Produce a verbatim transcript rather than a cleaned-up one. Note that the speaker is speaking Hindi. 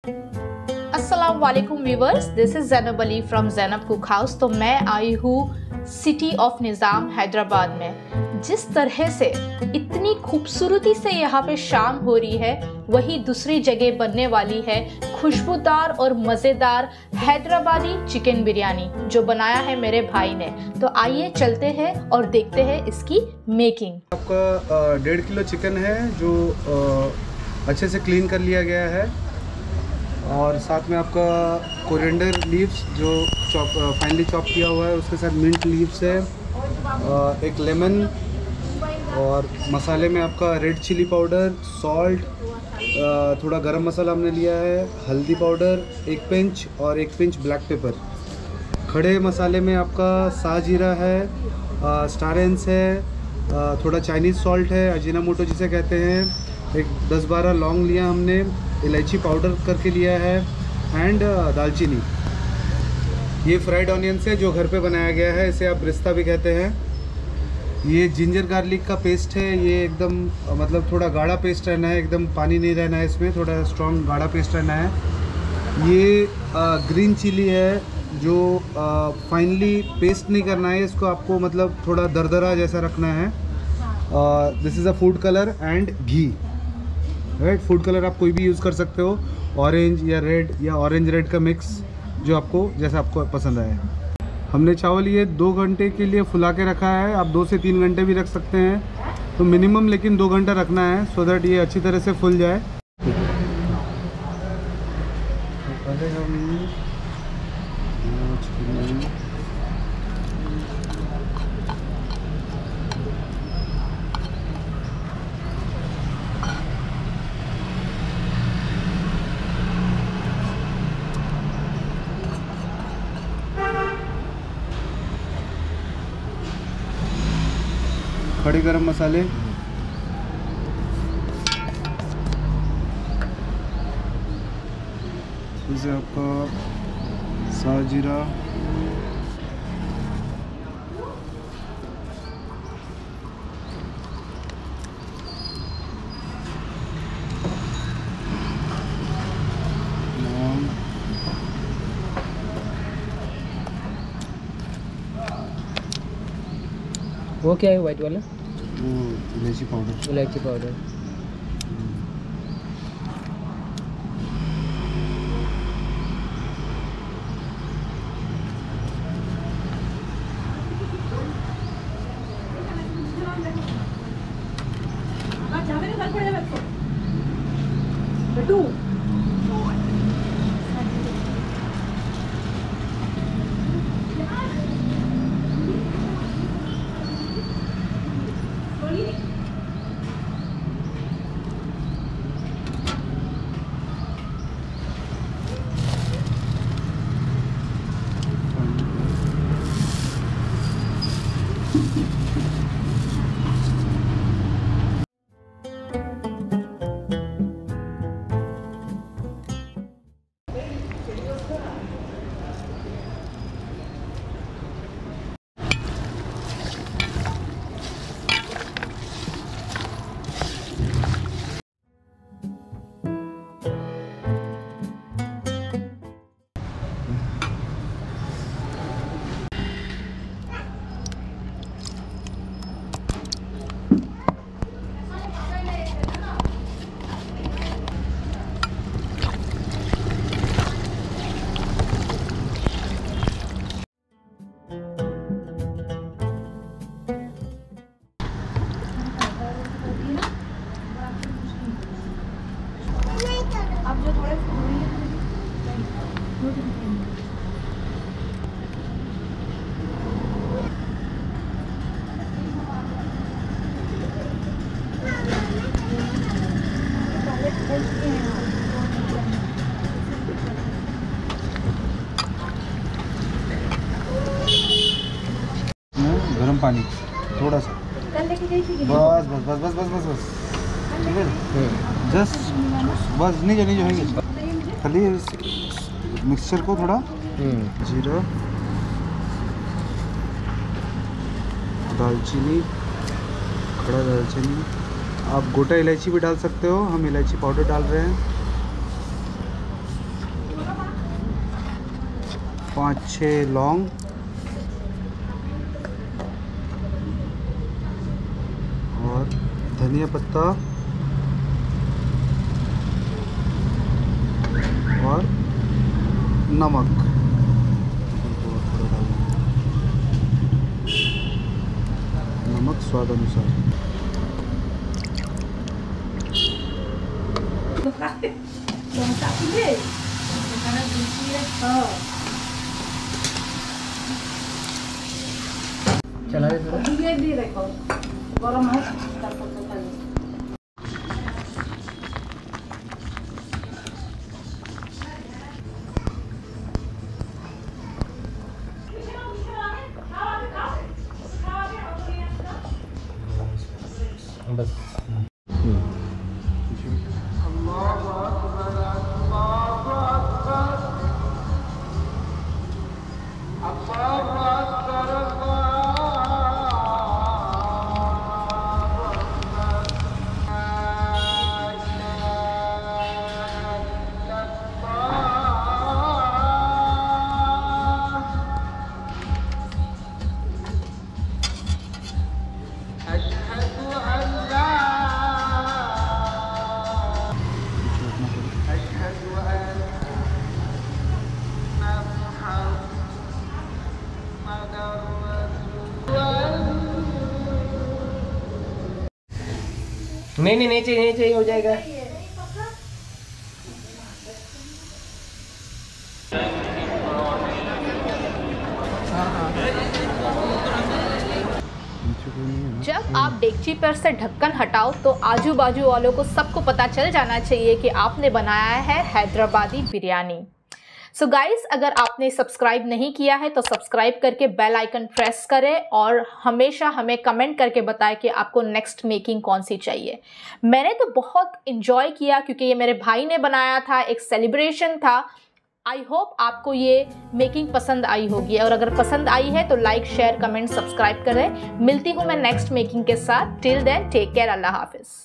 अस्सलाम वालेकुम viewers, this is Zainab Ali from Zainab cook house. तो मैं आई हूँ सिटी ऑफ निज़ाम हैदराबाद में। जिस तरह से इतनी खूबसूरती से यहाँ पे शाम हो रही है, वही दूसरी जगह बनने वाली है खुशबूदार और मज़ेदार हैदराबादी चिकन बिरयानी, जो बनाया है मेरे भाई ने। तो आइए चलते हैं और देखते हैं इसकी मेकिंग। आपका डेढ़ किलो चिकन है जो आ, अच्छे से क्लीन कर लिया गया है, और साथ में आपका कोरिएंडर लीव्स जो चॉप फाइनली चॉप किया हुआ है, उसके साथ मिंट लीव्स है, एक लेमन, और मसाले में आपका रेड चिली पाउडर, सॉल्ट, थोड़ा गरम मसाला हमने लिया है, हल्दी पाउडर एक पिंच और एक पिंच ब्लैक पेपर। खड़े मसाले में आपका सा जीरा है, स्टार एंस है, थोड़ा चाइनीज़ सॉल्ट है, अजीनामोटो जिसे कहते हैं, एक दस बारह लौंग लिया हमने, इलायची पाउडर करके लिया है, एंड दालचीनी। ये फ्राइड ऑनियन से जो घर पे बनाया गया है, इसे आप रिश्ता भी कहते हैं। ये जिंजर गार्लिक का पेस्ट है, ये एकदम मतलब थोड़ा गाढ़ा पेस्ट रहना है, एकदम पानी नहीं रहना है इसमें, थोड़ा स्ट्रॉन्ग गाढ़ा पेस्ट रहना है। ये आ, ग्रीन चिली है जो फाइनली पेस्ट नहीं करना है इसको, आपको मतलब थोड़ा दरदरा जैसा रखना है। This is a food colour and ghee, right. Food colour आप कोई भी यूज़ कर सकते हो, ऑरेंज या रेड या ऑरेंज रेड का मिक्स, जो आपको जैसा आपको पसंद आए। हमने चावल ये दो घंटे के लिए फुला के रखा है, आप दो से तीन घंटे भी रख सकते हैं, तो मिनिमम लेकिन दो घंटा रखना है, सो दैट ये अच्छी तरह से फुल जाए। पहले हम खड़े गरम मसाले, जैसे आपका सा जीरा, वो क्या है वाइट वाला? वो इलायची पाउडर। इलायची पाउडर। गरम पानी थोड़ा सा, बस बस बस बस बस बस बस ठीक है, जस्ट बस नहीं जानी जो है, खाली मिक्सचर को थोड़ा जीरा, दालचीनी, खड़ा दालचीनी, आप गोटा इलायची भी डाल सकते हो, हम इलायची पाउडर डाल रहे हैं, पाँच छः लौंग, और धनिया पत्ता और नमक, नमक स्वाद अनुसार। चला दे थोड़ा। गरम है। बस नहीं नहीं नहीं चाहिए, नहीं चाहिए, हो जाएगा। जब आप डेगची पर से ढक्कन हटाओ तो आजू बाजू वालों को सबको पता चल जाना चाहिए कि आपने बनाया है Hyderabadi biryani. So so guys, अगर आपने सब्सक्राइब नहीं किया है तो सब्सक्राइब करके बेल आइकन प्रेस करें और हमेशा हमें कमेंट करके बताएं कि आपको नेक्स्ट मेकिंग कौन सी चाहिए। मैंने तो बहुत इन्जॉय किया क्योंकि ये मेरे भाई ने बनाया था, एक सेलिब्रेशन था। आई होप आपको ये मेकिंग पसंद आई होगी, और अगर पसंद आई है तो लाइक, शेयर, कमेंट, सब्सक्राइब करें। मिलती हूँ मैं नेक्स्ट मेकिंग के साथ। टिल देन टेक केयर, अल्लाह हाफिज़।